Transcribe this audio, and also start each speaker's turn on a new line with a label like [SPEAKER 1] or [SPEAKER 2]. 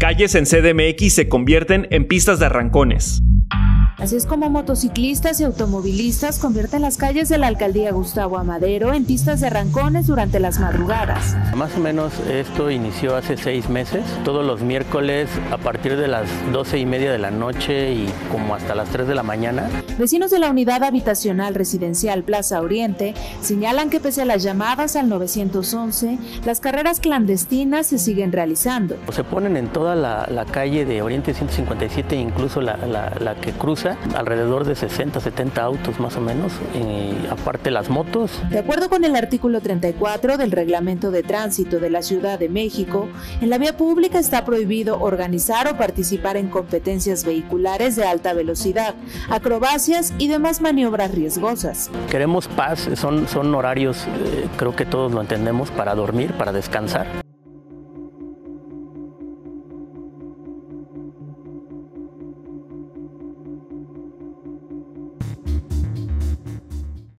[SPEAKER 1] Calles en CDMX se convierten en pistas de arrancones.
[SPEAKER 2] Así es como motociclistas y automovilistas convierten las calles de la alcaldía Gustavo Amadero en pistas de arrancones durante las madrugadas.
[SPEAKER 3] Más o menos esto inició hace 6 meses, todos los miércoles a partir de las 12:30 de la noche y como hasta las 3 de la mañana.
[SPEAKER 2] Vecinos de la unidad habitacional residencial Plaza Oriente señalan que pese a las llamadas al 911, las carreras clandestinas se siguen realizando.
[SPEAKER 3] Se ponen en toda la calle de Oriente 157, incluso la que cruza, alrededor de 60, 70 autos más o menos, y aparte las motos.
[SPEAKER 2] De acuerdo con el artículo 34 del Reglamento de Tránsito de la Ciudad de México, en la vía pública está prohibido organizar o participar en competencias vehiculares de alta velocidad, acrobacias y demás maniobras riesgosas.
[SPEAKER 3] Queremos paz, son horarios, creo que todos lo entendemos, para dormir, para descansar.